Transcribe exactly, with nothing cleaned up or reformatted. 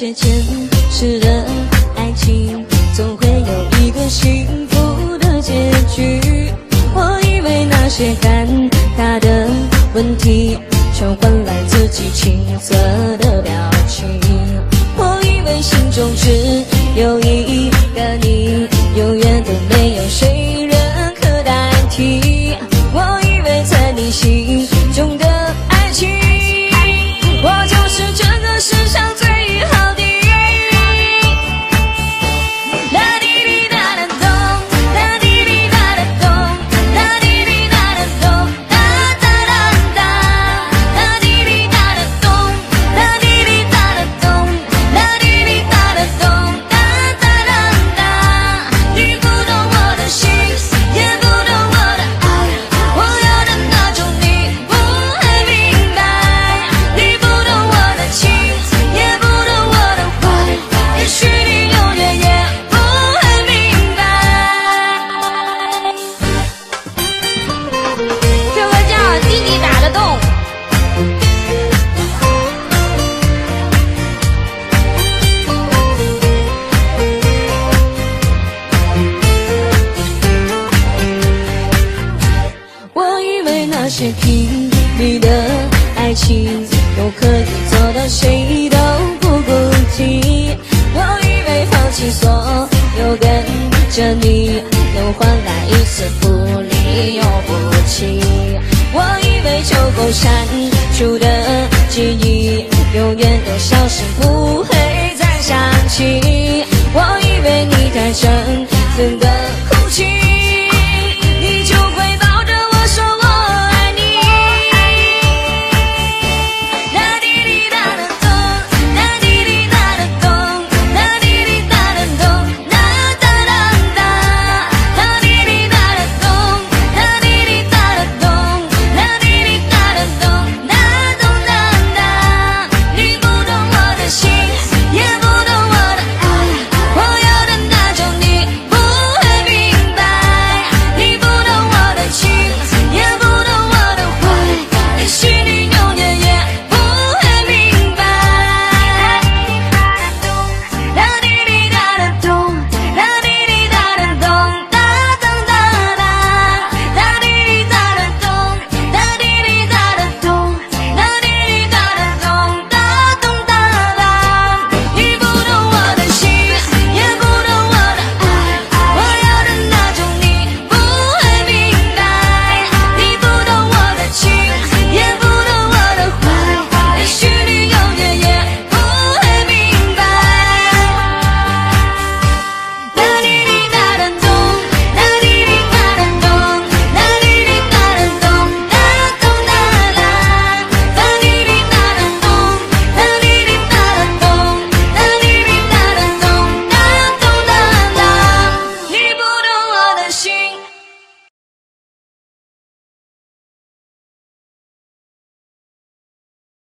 些前世的爱情总会有一个幸福的结局。我以为那些尴尬的问题全换来自己青涩的表情。我以为心中只有一个你，永远都没有谁人可代替。我以为在你心中的爱情，我就是这个世上最好的。哒滴滴哒哒咚，哒滴滴哒哒咚，哒滴滴哒哒咚，哒哒哒哒，哒滴滴哒哒咚，哒滴滴哒哒咚，哒滴滴哒哒咚，哒哒哒哒。你不懂我的心，也不懂我的爱，我要的那种你不会明白。你不懂我的情，也不懂我的坏，也许你永远也不会明白。这个叫滴滴打得动。我以为那些拼命的爱情都可以做到谁都不顾及。我以为放弃所有跟着你能换来一丝不离又不弃。我以为秋风删除的记忆永远都消失，不会再想起。我以为你太真诚的哭泣。